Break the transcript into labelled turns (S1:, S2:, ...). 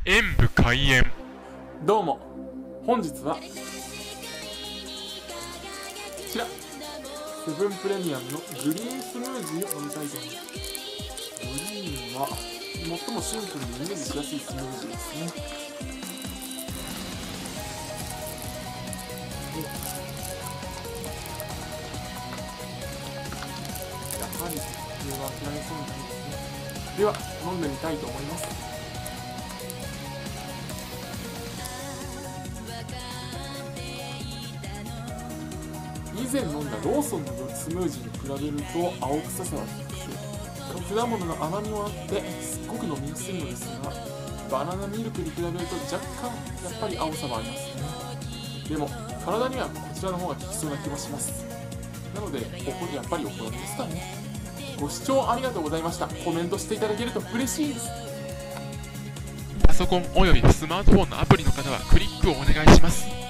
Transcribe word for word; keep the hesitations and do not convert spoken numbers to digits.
S1: 演武開演。
S2: どうも、本日はこちらセブンプレミアムのグリーンスムージーを飲みたいと思います。グリーンは最もシンプルにイメージしやすいスムージーですね。やはりこれは諦めそうにないですね。では飲んでみたいと思います。以前飲んだローソンのスムージーに比べると青臭さは低く、果物の甘みもあってすっごく飲みやすいのですが、バナナミルクに比べると若干やっぱり青さはありますね。でも体にはこちらの方が効きそうな気もします。なのでおこやっぱりお好みですかね。ご視聴ありがとうございました。コメントしていただけると嬉しいです。
S1: パソコンおよびスマートフォンのアプリの方はクリックをお願いします。